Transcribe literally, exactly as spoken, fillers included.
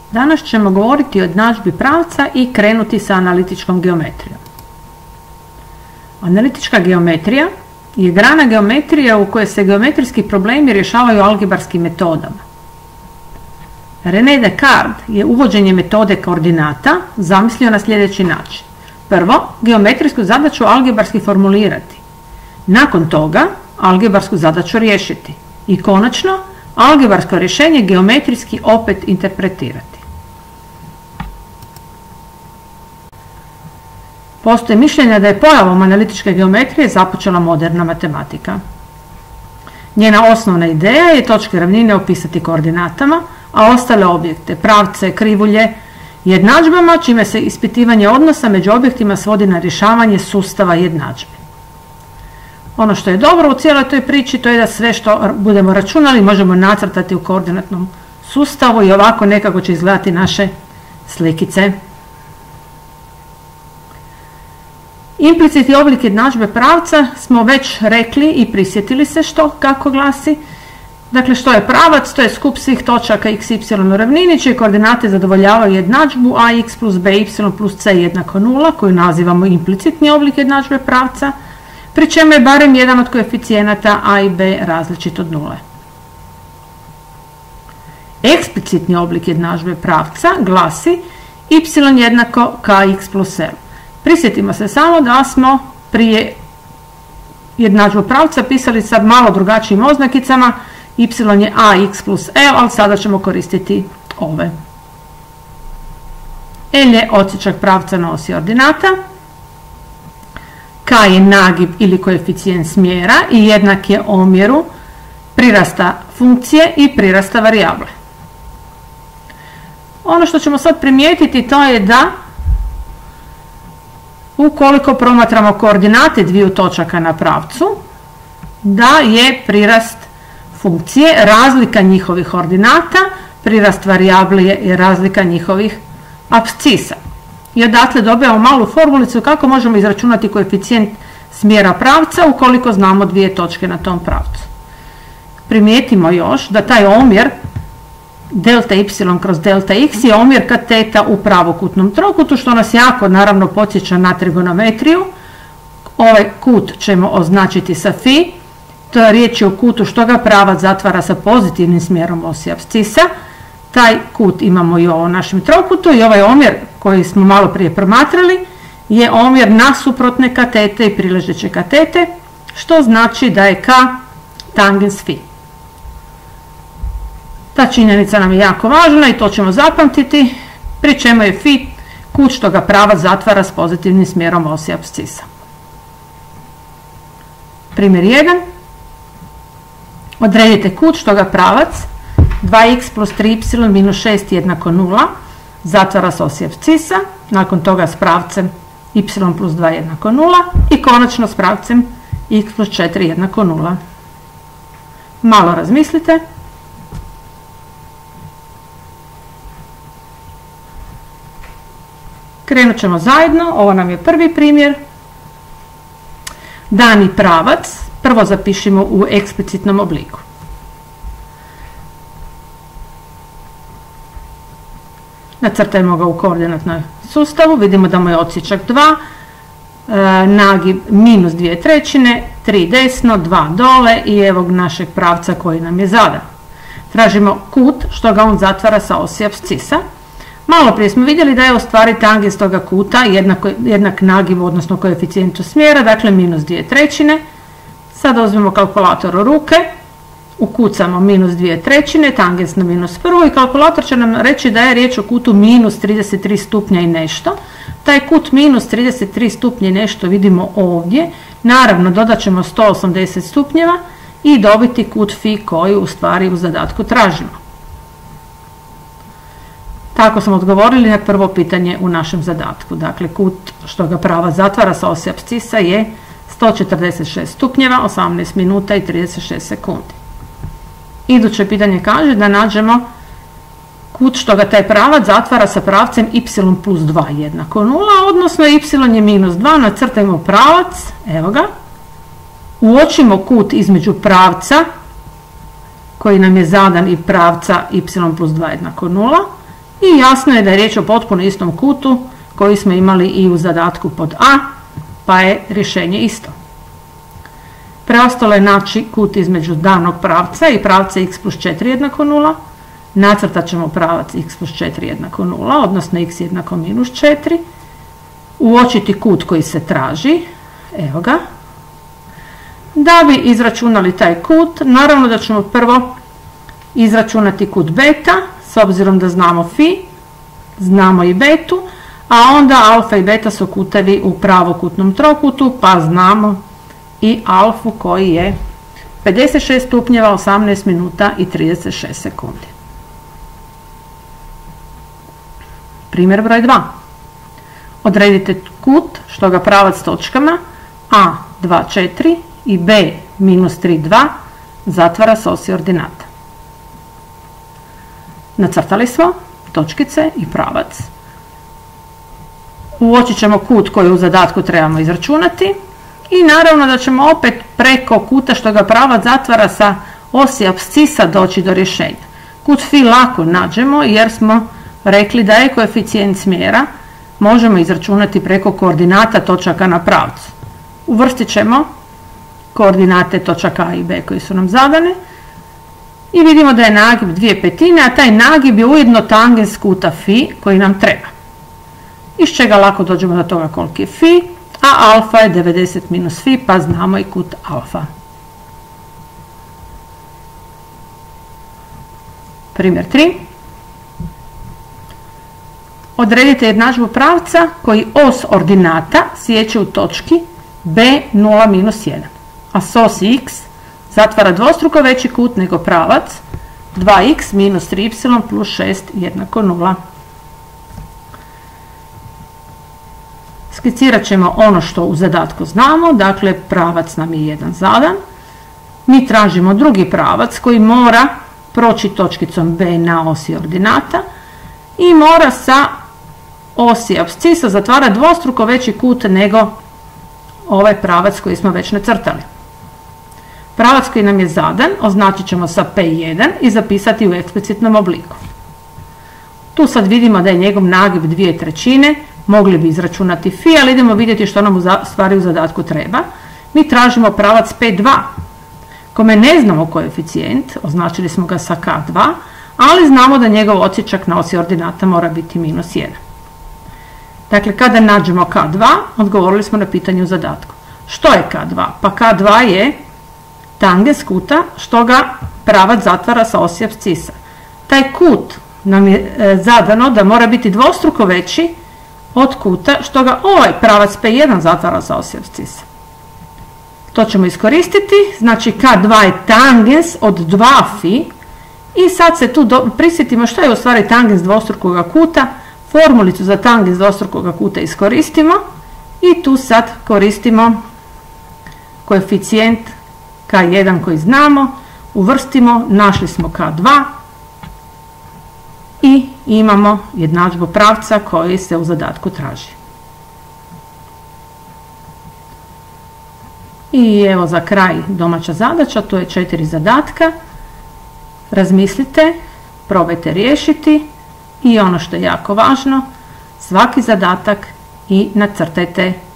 Danas ćemo govoriti o jednadžbi pravca i krenuti sa analitičkom geometrijom. Analitička geometrija je grana geometrije u kojoj se geometrijski problemi rješavaju algebarskim metodama. René Descartes je uvođenje metode koordinata zamislio na sljedeći način. Prvo, geometrijsku zadaću algebarski formulirati. Nakon toga, algebarsku zadaću riješiti. I konačno, algebarsko rješenje geometrijski opet interpretirati. Postoji mišljenje da je pojavom analitičke geometrije započela moderna matematika. Njena osnovna ideja je točke ravnine opisati koordinatama, a ostale objekte, pravce, krivulje, jednadžbama, čime se ispitivanje odnosa među objektima svodi na rješavanje sustava jednadžbe. Ono što je dobro u cijeloj toj priči, to je da sve što budemo računali možemo nacrtati u koordinatnom sustavu i ovako nekako će izgledati naše slikice. Implicitni oblik jednadžbe pravca smo već rekli i prisjetili se što, kako glasi. Dakle, što je pravac? To je skup svih točaka x, y u ravnini, čije koordinate zadovoljavaju jednadžbu ax plus by plus c jednako nula, koju nazivamo implicitni oblik jednadžbe pravca, pri čemu je barem jedan od koeficijenata a i b različit od nule. Eksplicitni oblik jednadžbe pravca glasi y jednako kx plus l. Prisjetimo se samo da smo prije jednadžbu pravca pisali sa malo drugačijim oznakicama, y je ax plus l, ali sada ćemo koristiti ove. L je odsječak pravca na osi ordinata, k je nagib ili koeficijent smjera i jednak je omjeru prirasta funkcije i prirasta varijable. Ono što ćemo sad primijetiti to je da ukoliko promatramo koordinate dviju točaka na pravcu, da je prirast funkcije razlika njihovih ordinata, prirast varijable je razlika njihovih apscisa. I odatle dobijamo malu formulicu kako možemo izračunati koeficijent smjera pravca ukoliko znamo dvije točke na tom pravcu. Primijetimo još da taj omjer delta y kroz delta x je omjer kateta u pravokutnom trokutu, što nas jako naravno podsjeća na trigonometriju. Ovaj kut ćemo označiti sa fi, to je riječ o kutu što ga pravac zatvara sa pozitivnim smjerom osi apscisa. Taj kut imamo i u ovom našem trokutu i ovaj omjer koji smo malo prije promatrali je omjer nasuprotne katete i priležeće katete, što znači da je k tangens fi. Ta činjenica nam je jako važna i to ćemo zapamtiti, pri čemu je fi kut što ga pravac zatvara s pozitivnim smjerom osi apscisa. Primjer jedan. Odredite kut što ga pravac dva x plus tri y minus šest jednako nula zatvara s osi apscisa, nakon toga s pravcem y plus dva jednako nula i konačno s pravcem x plus četiri jednako nula. Malo razmislite. Krenut ćemo zajedno, ovo nam je prvi primjer. Dani pravac, prvo zapišimo u eksplicitnom obliku. Nacrtajmo ga u koordinatnom sustavu, vidimo da mu je odsječak dva, e, nagib minus dvije trećine, tri desno, dva dole i evo našeg pravca koji nam je zadan. Tražimo kut što ga on zatvara sa osi apscisa. Malo prije smo vidjeli da je u stvari tangens toga kuta jednak, jednak nagibu, odnosno koeficijentu smjera, dakle minus dvije trećine. Sada uzmemo kalkulator u ruke, ukucamo minus dvije trećine, tangens na minus prvu i kalkulator će nam reći da je riječ o kutu minus trideset tri stupnja i nešto. Taj kut minus trideset tri stupnja i nešto vidimo ovdje. Naravno dodat ćemo sto osamdeset stupnjeva i dobiti kut fi koji u stvari u zadatku tražimo. Tako smo odgovorili na prvo pitanje u našem zadatku. Dakle, kut što ga pravac zatvara sa osi apscisa je sto četrdeset šest stupnjeva, osamnaest minuta i trideset šest sekundi. Iduće pitanje kaže da nađemo kut što ga taj pravac zatvara sa pravcem y plus dva jednako nula, odnosno y je minus dva, nacrtajmo pravac, evo ga, uočimo kut između pravca koji nam je zadan i pravca y plus dva jednako nula i jasno je da je riječ o potpuno istom kutu koji smo imali i u zadatku pod A, pa je rješenje isto. Preostalo je naći kut između danog pravca i pravca x plus četiri jednako nula. Nacrtat ćemo pravac x plus četiri jednako nula, odnosno x jednako minus četiri. Uočiti kut koji se traži, evo ga. Da bi izračunali taj kut, naravno da ćemo prvo izračunati kut beta, s obzirom da znamo fi, znamo i betu, a onda alfa i beta su kutevi u pravokutnom trokutu, pa znamo i alfu koji je pedeset šest stupnjeva, osamnaest minuta i trideset šest sekundi. Primjer broj dva. Odredite kut što ga pravac točkama A dva četiri i B minus tri dva zatvara s osi ordinata. Nacrtali smo točkice i pravac. Uočit ćemo kut koji u zadatku trebamo izračunati i naravno da ćemo opet preko kuta što ga pravac zatvara sa osi apscisa doći do rješenja. Kut fi lako nađemo jer smo rekli da je koeficijent smjera možemo izračunati preko koordinata točaka na pravcu. Uvrstit ćemo koordinate točaka A i B koji su nam zadane i vidimo da je nagib dvije petine, a taj nagib je ujedno tangens kuta fi koji nam treba. Iz čega lako dođemo do toga koliki je fi, a alfa je devedeset minus fi, pa znamo i kut alfa. Primjer tri. Odredite jednadžbu pravca koji os ordinata sjeće u točki B nula minus jedan, a s osi x zatvara dvostruko veći kut nego pravac dva x minus tri y plus šest jednako nula. Skicirat ćemo ono što u zadatku znamo, dakle pravac nam je jedan zadan. Mi tražimo drugi pravac koji mora proći točkicom B na osi ordinata i mora sa osi apscisa zatvara dvostruko veći kut nego ovaj pravac koji smo već nacrtali. Pravac koji nam je zadan označit ćemo sa P jedan i zapisati u eksplicitnom obliku. Tu sad vidimo da je njegov nagib dvije trećine, mogli bi izračunati fi, ali idemo vidjeti što nam u stvari u zadatku treba. Mi tražimo pravac P dva, kome ne znamo koeficijent, označili smo ga sa K dva, ali znamo da njegov odsječak na osi ordinata mora biti minus jedan. Dakle, kada nađemo K dva, odgovorili smo na pitanje u zadatku. Što je K dva? Pa K dva je tangens kuta što ga pravac zatvara sa osi apscisa. Taj kut nam je zadano da mora biti dvostruko veći od kuta što ga ovaj pravac P jedan zatvara sa osi apscisa. To ćemo iskoristiti, znači K dva je tangens od dva fi i sad se tu do, prisjetimo što je u stvari tangens dvostrukoga kuta, formulicu za tangens dvostrukoga kuta iskoristimo i tu sad koristimo koeficijent K jedan koji znamo, uvrstimo, našli smo K dva i imamo jednadžbu pravca koji se u zadatku traži. I evo za kraj domaća zadaća, to je četiri zadatka. Razmislite, probajte riješiti i ono što je jako važno, svaki zadatak i nacrtajte